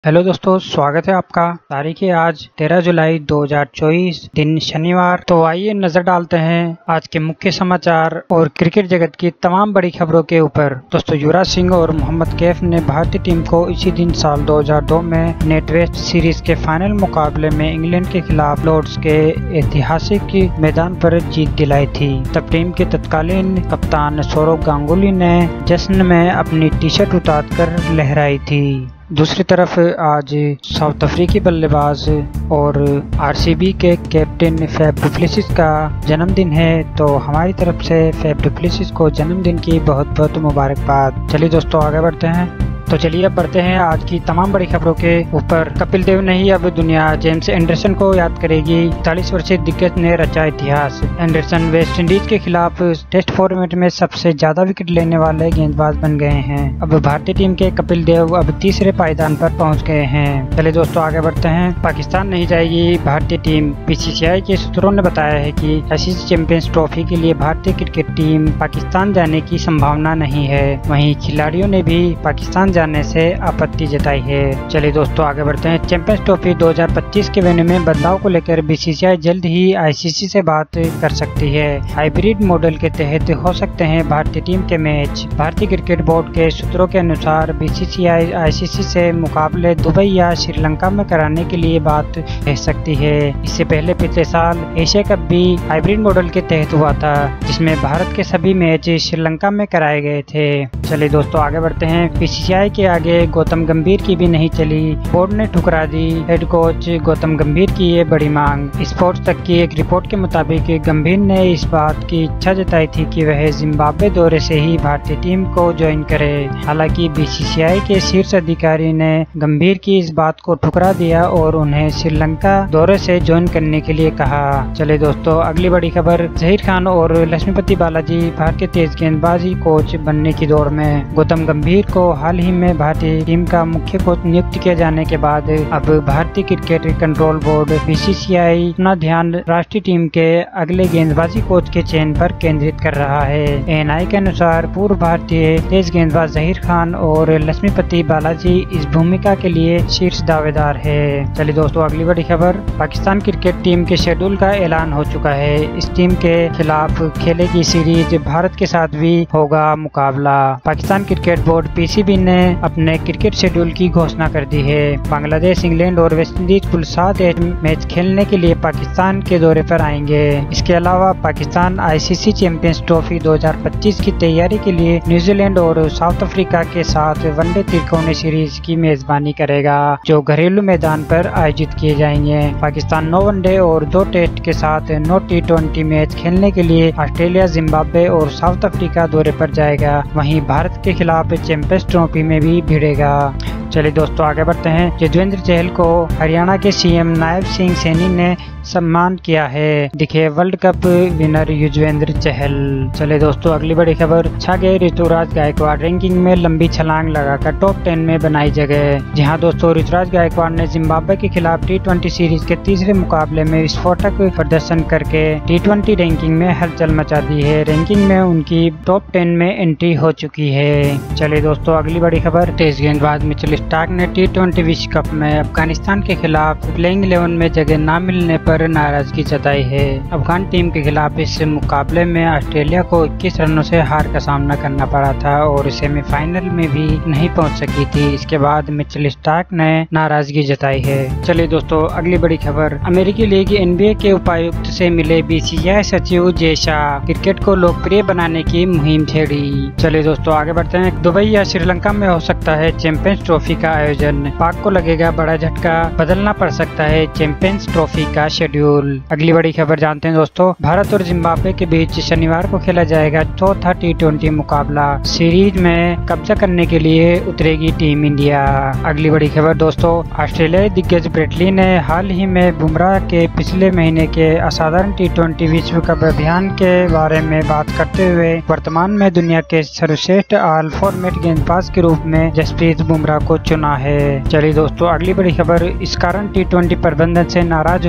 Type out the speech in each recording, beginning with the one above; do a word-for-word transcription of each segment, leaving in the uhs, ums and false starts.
Hello दोस्तों, स्वागत है आपका। तारीख है आज तेरह जुलाई दो हज़ार चौबीस, दिन शनिवार। तो आइए नजर डालते हैं आज के मुख्य समाचार और क्रिकेट जगत की तमाम बड़ी खबरों के ऊपर। दोस्तों, युवराज सिंह और मोहम्मद कैफ ने भारतीय टीम को इसी दिन साल दो हज़ार दो में नेट वेस्ट सीरीज के फाइनल मुकाबले में इंग्लैंड के खिलाफ लॉर्ड्स के ऐतिहासिक मैदान पर जीत दिलाई थी। तब टीम के तत्कालीन कप्तान सौरव गांगुली ने जश्न में अपनी टी शर्ट उतार कर लहराई थी। दूसरी तरफ आज साउथ अफ्रीकी बल्लेबाज और आरसीबी के कैप्टन फैफ डु प्लेसिस का जन्मदिन है, तो हमारी तरफ से फैफ डु प्लेसिस को जन्मदिन की बहुत बहुत मुबारकबाद। चलिए दोस्तों, आगे बढ़ते हैं। तो चलिए अब बढ़ते हैं आज की तमाम बड़ी खबरों के ऊपर। कपिल देव नहीं, अब दुनिया जेम्स एंडरसन को याद करेगी। चालीस वर्षीय दिग्गज ने रचा इतिहास। एंडरसन वेस्ट इंडीज के खिलाफ टेस्ट फॉर्मेट में सबसे ज्यादा विकेट लेने वाले गेंदबाज बन गए हैं। अब भारतीय टीम के कपिल देव अब तीसरे पायदान पर पहुंच गए हैं। चलिए दोस्तों, आगे बढ़ते हैं। पाकिस्तान नहीं जाएगी भारतीय टीम। बीसीसीआई के सूत्रों ने बताया है कि आईसीसी चैंपियंस ट्रॉफी के लिए भारतीय क्रिकेट टीम पाकिस्तान जाने की संभावना नहीं है। वहीं खिलाड़ियों ने भी पाकिस्तान जाने से आपत्ति जताई है। चलिए दोस्तों, आगे बढ़ते हैं। चैंपियंस ट्रॉफी दो हज़ार पच्चीस के वेन्यू में बदलाव को लेकर बीसीसीआई जल्द ही आईसीसी से बात कर सकती है। हाइब्रिड मॉडल के तहत हो सकते हैं भारतीय टीम के मैच। भारतीय क्रिकेट बोर्ड के सूत्रों के अनुसार बीसीसीआई आईसीसी से मुकाबले दुबई या श्रीलंका में कराने के लिए बात कह सकती है। इससे पहले पिछले साल एशिया कप भी हाइब्रिड मॉडल के तहत हुआ था, जिसमें भारत के सभी मैच श्रीलंका में कराए गए थे। चलिए दोस्तों, आगे बढ़ते हैं। बीसीसीआई के आगे गौतम गंभीर की भी नहीं चली। बोर्ड ने ठुकरा दी हेड कोच गौतम गंभीर की ये बड़ी मांग। स्पोर्ट्स तक की एक रिपोर्ट के मुताबिक गंभीर ने इस बात की इच्छा जताई थी कि वह जिम्बाब्वे दौरे से ही भारतीय टीम को ज्वाइन करे। हालांकि बीसीसीआई के शीर्ष अधिकारी ने गंभीर की इस बात को ठुकरा दिया और उन्हें श्रीलंका दौरे से ज्वाइन करने के लिए कहा। चले दोस्तों, अगली बड़ी खबर। जहीर खान और लक्ष्मीपति बालाजी भारतीय तेज गेंदबाजी कोच बनने की दौड़ में। गौतम गंभीर को हाल ही में भारतीय टीम का मुख्य कोच नियुक्त किए जाने के बाद अब भारतीय क्रिकेट कंट्रोल बोर्ड बीसीसीआई अपना ध्यान राष्ट्रीय टीम के अगले गेंदबाजी कोच के चयन पर केंद्रित कर रहा है। एएनआई के अनुसार पूर्व भारतीय तेज गेंदबाज जहीर खान और लक्ष्मीपति बालाजी इस भूमिका के लिए शीर्ष दावेदार है। चलिए दोस्तों, अगली बड़ी खबर। पाकिस्तान क्रिकेट टीम के शेड्यूल का ऐलान हो चुका है। इस टीम के खिलाफ खेलेगी सीरीज, भारत के साथ भी होगा मुकाबला। पाकिस्तान क्रिकेट बोर्ड पीसीबी ने अपने क्रिकेट शेड्यूल की घोषणा कर दी है। बांग्लादेश, इंग्लैंड और वेस्टइंडीज कुल सात मैच खेलने के लिए पाकिस्तान के दौरे पर आएंगे। इसके अलावा पाकिस्तान आईसीसी चैंपियंस ट्रॉफी दो हज़ार पच्चीस की तैयारी के लिए न्यूजीलैंड और साउथ अफ्रीका के साथ वनडे त्रिकोणीय सीरीज की मेजबानी करेगा, जो घरेलू मैदान पर आयोजित किए जाएंगे। पाकिस्तान नौ वनडे और दो टेस्ट के साथ नौ टी ट्वेंटी मैच खेलने के लिए ऑस्ट्रेलिया, जिम्बाब्वे और साउथ अफ्रीका दौरे पर जाएगा। वहीं भारत के खिलाफ चैंपियंस ट्रॉफी में भी भिड़ेगा। चलिए दोस्तों, आगे बढ़ते हैं। युजवेंद्र चहल को हरियाणा के सीएम नायब सिंह सैनी ने सम्मान किया है। दिखे World Cup winner Yuzvendra Chahal. चले दोस्तों, अगली बड़ी खबर। छा गए ऋतुराज गायकवाड़। रैंकिंग में लंबी छलांग लगाकर टॉप टेन में बनाई जगह। जी हाँ दोस्तों, ऋतुराज गायकवाड़ ने जिम्बाब्वे के खिलाफ टी ट्वेंटी सीरीज के तीसरे मुकाबले में विस्फोटक प्रदर्शन करके टी ट्वेंटी रैंकिंग में हलचल मचा दी है। रैंकिंग में उनकी टॉप टेन में एंट्री हो चुकी है। चलिए दोस्तों, अगली बड़ी खबर। तेज गेंदबाज मिचेल स्टार्क ने टी ट्वेंटी विश्व कप में अफगानिस्तान के खिलाफ प्लेइंग इलेवन में जगह न मिलने पर नाराजगी जताई है। अफगान टीम के खिलाफ इस मुकाबले में ऑस्ट्रेलिया को इक्कीस रनों से हार का सामना करना पड़ा था और सेमीफाइनल में भी नहीं पहुंच सकी थी। इसके बाद मिचेल स्टार्क ने नाराजगी जताई है। चलिए दोस्तों, अगली बड़ी खबर। अमेरिकी लीग एनबीए के उपायुक्त से मिले बीसीसीआई सचिव जे शाह। क्रिकेट को लोकप्रिय बनाने की मुहिम छेड़ी। चलिए दोस्तों, आगे बढ़ते हैं। दुबई या श्रीलंका में हो सकता है चैंपियंस ट्रॉफी का आयोजन। पाक को लगेगा बड़ा झटका, बदलना पड़ सकता है चैंपियंस ट्रॉफी का शेड्यूल। अगली बड़ी खबर जानते हैं दोस्तों। भारत और जिम्बाब्वे के बीच शनिवार को खेला जाएगा चौथा टी ट्वेंटी मुकाबला। सीरीज में कब्जा करने के लिए उतरेगी टीम इंडिया। अगली बड़ी खबर दोस्तों। ऑस्ट्रेलियाई दिग्गज ब्रेट ली ने हाल ही में बुमराह के पिछले महीने के असाधारण टी ट्वेंटी विश्व कप अभियान के बारे में बात करते हुए वर्तमान में दुनिया के सर्वश्रेष्ठ ऑल फॉर्मेट गेंदबाज के रूप में जसप्रीत बुमराह को चुना है। चलिए दोस्तों, अगली बड़ी खबर। इस कारण टी ट्वेंटी प्रबंधन से नाराज हुए थे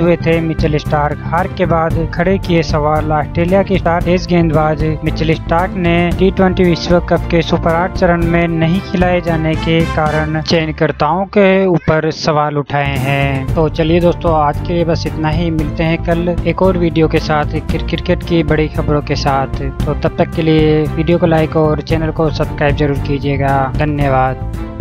मिचेल स्टार्क हार के बाद खड़े किए सवाल। ऑस्ट्रेलिया के स्टार तेज गेंदबाज मिचेल स्टार्क ने टी ट्वेंटी विश्व कप के सुपर आठ चरण में नहीं खिलाए जाने के कारण चयनकर्ताओं के ऊपर सवाल उठाए हैं। तो चलिए दोस्तों, आज के लिए बस इतना ही। मिलते हैं कल एक और वीडियो के साथ क्रिकेट की बड़ी खबरों के साथ। तो तब तक के लिए वीडियो को लाइक और चैनल को सब्सक्राइब जरूर कीजिएगा। धन्यवाद।